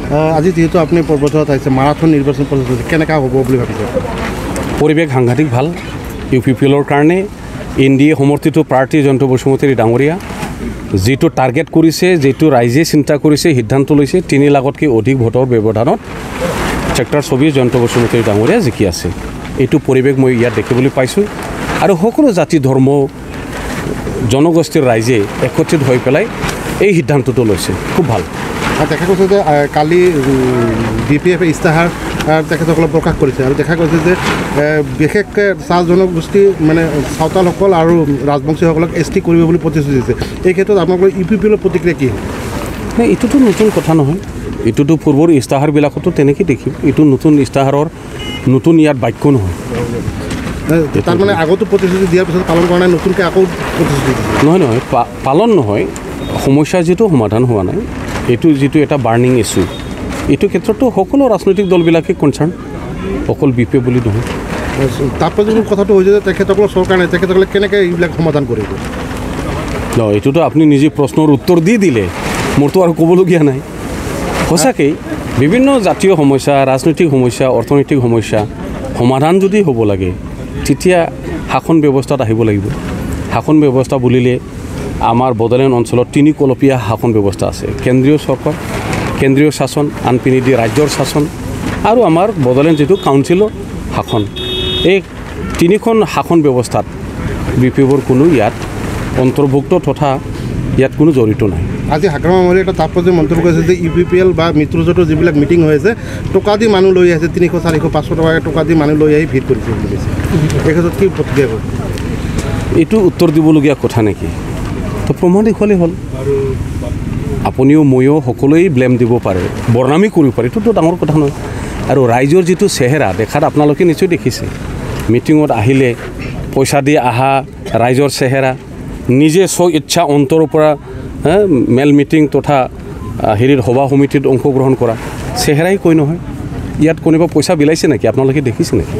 আজি যেহেতু আপনি পৰ্বতত আহিছে মাৰাথন নিৰ্বাচন প্ৰস্তুতি কেনেকা হ'ব বুলি ভাবিছে পৰিৱেশ সাংঘাতিক ভাল UPPLৰ কাৰণে NDA সমৰ্থিত প্ৰাৰ্থী জয়ন্ত বসুমতাৰী ডাঙৰীয়া যেটো টাৰ্গেট কৰিছে যেটো ৰাইজে চিন্তা কৰিছে সিদ্ধান্ত লৈছে 3 লাখতকৈ অধিক ভোটৰ ব্যৱধানত চেক্টৰ 24 জয়ন্ত বসুমতাৰী ডাঙৰীয়া জিকি আছে এইটো পৰিৱেশ মই ইয়াত দেখিবলৈ পাইছোঁ আৰু সকলো জাতি ধৰ্ম জনগোষ্ঠীৰ ৰাইজে একত্ৰিত হৈ পেলাই এই সিদ্ধান্তটো লৈছে খুব ভাল দেখা গৈছে যে কালি BPF ইস্তাহাৰ তেখেতসকলে প্ৰকাশ কৰিছে আৰু দেখা গৈছে যে বিশেষকৈ চাহ জনগোষ্ঠী মানে সাঁওতালসকল আৰু ৰাজবংশীসকলক ST কৰিব বুলি প্ৰতিশ্ৰুতি দিছে এই ক্ষেত্ৰত আপোনালোকৰ UPPLৰ প্ৰতিক্ৰিয়া কি নাই এইটোতো নতুন কথা নহয় এইটোতো পূৰ্বৰ ইস্তাহাৰবিলাকতো তেনেকৈ দেখিম এইটো নতুন ইস্তাহাৰৰ নতুন ইয়াত বাক্য নহয় তাৰ মানে আগতো প্ৰতিশ্ৰুতি দিয়াৰ পিছত পালন কৰা নাই নতুনকৈ আকৌ প্ৰতিশ্ৰুতি নহয় নহয় পালন নহয় সমস্যা যিটো সমাধান হোৱা নাই এইটো যিটো এটা বাৰ্নিং ইছ্যু এইটো ক্ষেত্ৰতো সকলো ৰাজনৈতিক দলবিলাকে কনচাৰ্ণ অকল BPF বুলি নহয় তাৎপৰ্যপূৰ্ণ কথাটো হৈছে যে তেখেতসকলৰ চৰকাৰ নাই তেখেতসকলে কেনেকৈ এইবিলাক সমাধান কৰিব এইটোতো আপুনি নিজে প্ৰশ্নৰ উত্তৰ দি দিলে মোৰতো আৰু ক'বলগীয়া নাই সঁচাকৈ বিভিন্ন জাতীয় সমস্যা ৰাজনৈতিক সমস্যা অৰ্থনৈতিক সমস্যা সমাধান যদি হ'ব লাগে তেতিয়া শাসন ব্যৱস্থাত আহিব লাগিব শাসন ব্যৱস্থা বুলিলে আমাৰ বড়োলেণ্ড অঞ্চলত 3 কলপীয়া শাসন ব্যৱস্থা আছে কেন্দ্ৰীয় চৰকাৰ কেন্দ্ৰীয় শাসন আনপিনেদি ৰাজ্যৰ শাসন আৰু আমাৰ বড়োলেণ্ড যিটো কাউন্সিলৰ শাসন এই 3খন শাসন ব্যৱস্থাত BPFৰ কোনো ইয়াত অন্তৰ্ভুক্ত তথা ইয়াত কোনো জড়িত নাই আজি হাগ্ৰামা মহলে এটা তাৎপৰ্য মন্তব্য কৰিছে যে UPPL বা মিত্ৰজোঁটৰ যিবিলাক মিটিং হৈ আছে টকা দি মানুহ লৈ আহিছে 300 400 500 টকা টকা দি মানুহ লৈ আহি ভিৰ কৰিছে বুলি কৈছে এই ক্ষেত্ৰত কি প্ৰতিক্ৰিয়া হ'ব এইটো উত্তৰ দিবলগীয়া কথা নেকি তো প্ৰমাণ দেখুৱালে হ'ল আপুনিও ময়ো সকলোৱেই ব্লেম দিব পাৰে বৰ্ণামী কৰিব পাৰে এইটোতো ডাঙৰ কথা নহয় আৰু ৰাইজৰ যিটো চেহেৰা দেখাত আপোনালোকে নিশ্চয় দেখিছে মিটিঙত আহিলে পইচা দি আহা ৰাইজৰ চেহেৰা নিজে ইচ্ছা অন্তৰৰ পৰা মেল মিটিং তথা হেৰিৰ সভা সমিতিত অংশগ্ৰহণ কৰা চেহেৰাই কৈ নহয় ইয়াত কোনোবা পইচা বিলাইছে নেকি আপোনালোকে দেখিছে নেকি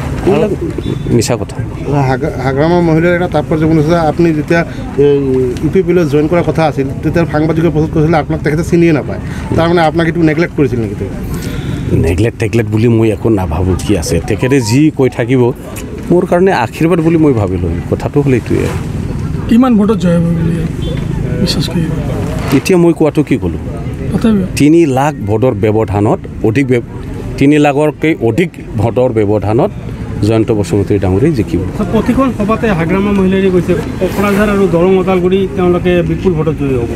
মিছা কথা হাগ্ৰামা মহিলাৰ এটা তাৎপৰ্যপূৰ্ণ আছে আপুনি যেতিয়া UPPLত জইন কৰাৰ কথা আছিল তেতিয়া সাংবাদিকৰ প্ৰস্তুত কৰিছিলে আপোনাক তেখেতে চিনিয়ে নাপায় তাৰমানে আপোনাক এইটো নেগলেক্ট কৰিছিল নেকি নেগলেক্ট বুলি মই একো নাভাবোঁ কি আছে তেখেতে যি কৈ থাকিব মোৰ কাৰণে আশীৰ্বাদ বুলি মই ভাবিলোঁ কথাটো হ'ল এইটোৱে কিমান ভোটত জয় হ'ব বুলি বিশ্বাস কৰি এতিয়া মই কোৱাটো কি ক'লোঁ 3 লাখ ভোটৰ ব্যৱধানত অধিক 3 লাখতকৈ অধিক ভোটৰ ব্যৱধানত জয়ন্ত বসুমতাৰী ডাঙৰীয়া জিকিব প্ৰতিখন সভাতে হাগ্ৰামা মহিলাই কৈছে কোকৰাঝাৰ আৰু দৰং ওদালগুৰি তেওঁলোকে বিপুল ভোটত জয়ী হ'ব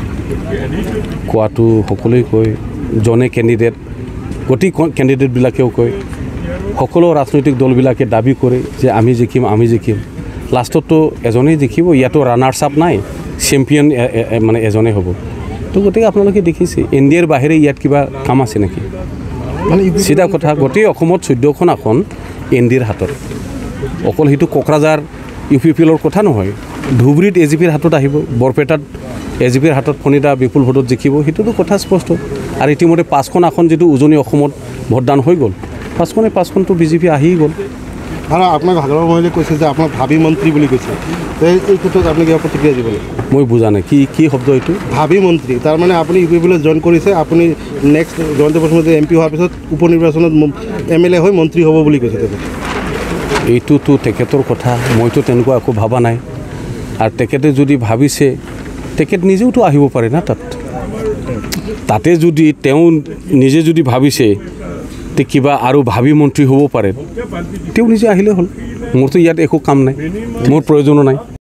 কোৱাটো সকলোৱে কয় জনে কেণ্ডিডেট গোটেই কেণ্ডিডেটবিলাকেও কয় সকলো ৰাজনৈতিক দলবিলাকে দাবী কৰে যে আমি জিকিম লাষ্টততো এজনেই জিকিব ইয়াতো ৰানাৰ্ছ আপ নাই চেম্পিয়ন মানে এজনেই হ'ব তো গতিকে আপোনালোকে দেখিছে NDAৰ বাহিৰে ইয়াত কিবা কাম আছে নেকি মানে চিধা কথা গোটেই অসমত 14খন আসন NDAৰ হাতত অকল সেইটো কোকৰাঝাৰ UPPLৰ কথা নহয় ধুবুৰীত AGPৰ হাতত আহিব বৰপেটাত AGPৰ হাতত ফণিদা বিপুল ভোটত জিকিব সেইটোতো কথা স্পষ্ট আৰু ইতিমধ্যে 5খন আসন যিটো উজনি অসমত ভোটদান হৈ গ'ল 5খনতো BJP আহি গ'ল আৰু আপোনাক হাগ্ৰামা মহিলাই কৈছে যে আপোনাক ভাবি মন্ত্ৰী বুলি কৈছে এই ক্ষেত্ৰত আপুনি কিবা প্ৰতিক্ৰিয়া দিব মই বুজা নাই কি শব্দ এইটো ভাবি মন্ত্ৰী তাৰমানে আপুনি UPPLত জইন কৰিছে আপুনি নেক্সট জয়ন্ত বসুমতাৰী MP হোৱাৰ পিছত উপ নিৰ্বাচনত MLA হৈ মন্ত্ৰী হ'ব বুলি কৈছে এইটোতো তেখেতৰ কথা মইতো তেনেকুৱা একো ভাবা নাই আৰু তেখেতে যদি ভাবিছে তেখেত নিজেওতো আহিব পাৰে না তাতে যদি তেওঁ নিজে যদি ভাবিছে তে কিবা আৰু ভাবি মন্ত্ৰী হ'ব পাৰে তেওঁ নিজে আহিলে হ'ল মোৰতো ইয়াত একো কাম নাই মোৰ প্ৰয়োজনো নাই